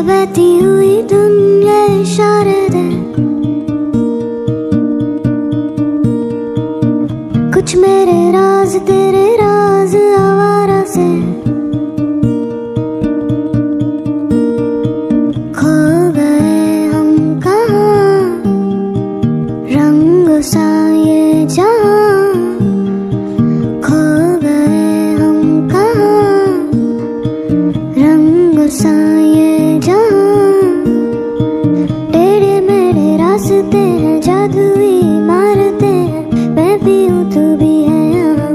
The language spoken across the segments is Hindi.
बहती हुई दुनिया इशारे दे, कुछ मेरे राज तेरे राज आवारा से खो गए हम कहाँ, रंग सा ये जहाँ खो गए हम कहाँ, रंग सा ये जहाँ टेढ़े मेढ़े रास्ते हैं, जादुई मारते हैं, मैं भी हूँ तू भी है यहाँ।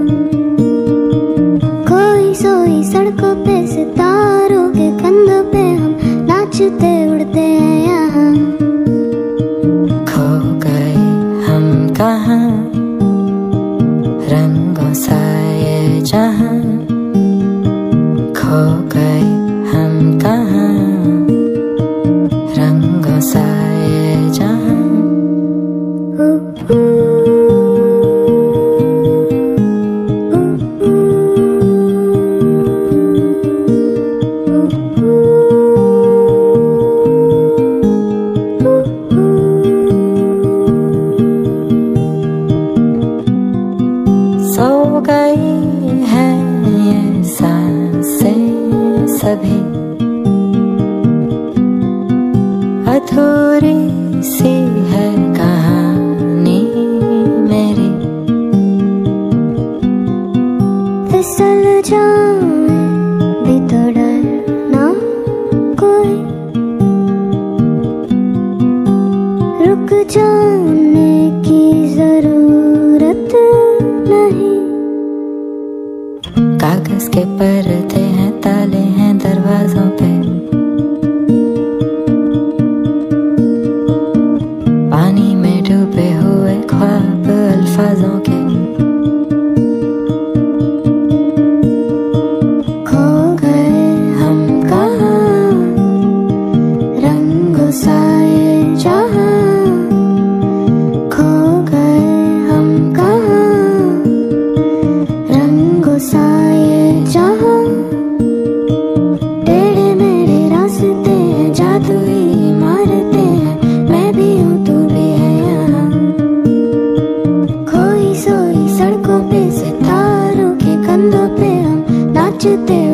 खोई सोई सड़कों पे सितारों के कंधों पे हम नाचते उड़ते हैं यहाँ। खो गए हम कहाँ, रंगों सा ये जहाँ खो गए हम कहाँ, रंगों सा ये जहाँ। सो गई है ये सांसें सभी, अधूरी सी है कहानी मेरी। फिसल जाऊं भी तो डरना कोई, रुक जाने की जरूरत नहीं। कागज के पर्दे हैं, ताले हैं दरवाजों पे, पानी में डूबे हुए ख्वाब अल्फाजों के। खो गए हम कहाँ, रंगों सा ये जहाँ खो गए हम कहाँ, रंगों सा ये जहाँ टेढ़े मेढ़े रास्ते हैं, जादुई मारते हैं, मैं भी हूँ तू भी है यहाँ। खोई सोई सड़कों पे सितारों के कंधों पे हम नाचते